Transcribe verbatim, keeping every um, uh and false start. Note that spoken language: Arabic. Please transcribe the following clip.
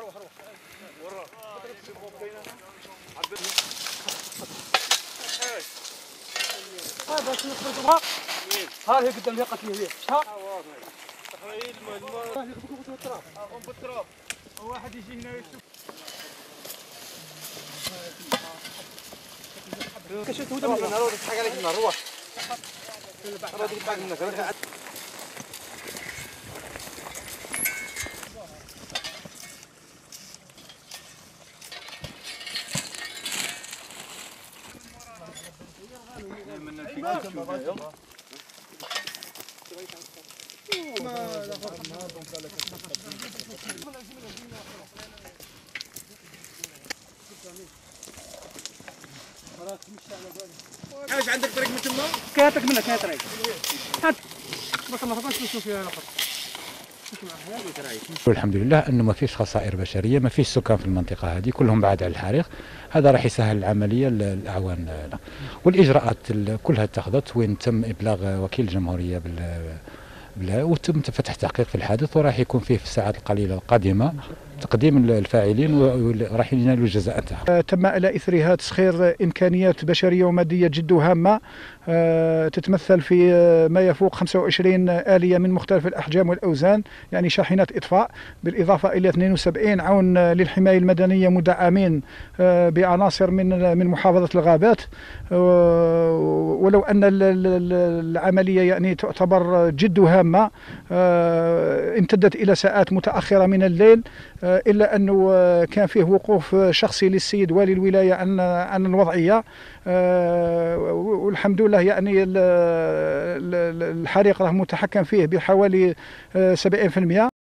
هذا شنو قلتوها؟ هذه قدام اللي قتلي هي شحال؟ تخيل الماء بالتراب غنب بالتراب واحد يجي هنا يشوف كشفتوا دابا انا روح تضحك عليك النار روح روح تضحك منك علاش عندك طريق من تما؟ كاينك منك كاين طريق هات بس ما فقاش نشوف فيها الاخر. الحمد لله انه ما فيش خسائر بشريه، ما فيش سكان في المنطقه هذه، كلهم بعاد عن الحريق. هذا راح يسهل العمليه الاعوان، والاجراءات كلها اتخذت، وين تم ابلاغ وكيل الجمهوريه بال وتم فتح تحقيق في الحادث، وراح يكون فيه في الساعات القليله القادمه تقديم الفاعلين وراح ينالوا الجزاء تاعهم. تم على اثرها تسخير امكانيات بشريه وماديه جد هامه تتمثل في ما يفوق خمسة وعشرين آلية من مختلف الاحجام والاوزان، يعني شاحنات اطفاء، بالاضافه الى اثنين وسبعين عون للحمايه المدنيه مدعمين بعناصر من من محافظه الغابات. ولو ان العمليه يعني تعتبر جد هامه امتدت الى ساعات متاخره من الليل، الا انه كان فيه وقوف شخصي للسيد والي الولايه عن عن الوضعيه، والحمد لله يعني الحريق راه متحكم فيه بحوالي سبعين بالمئة.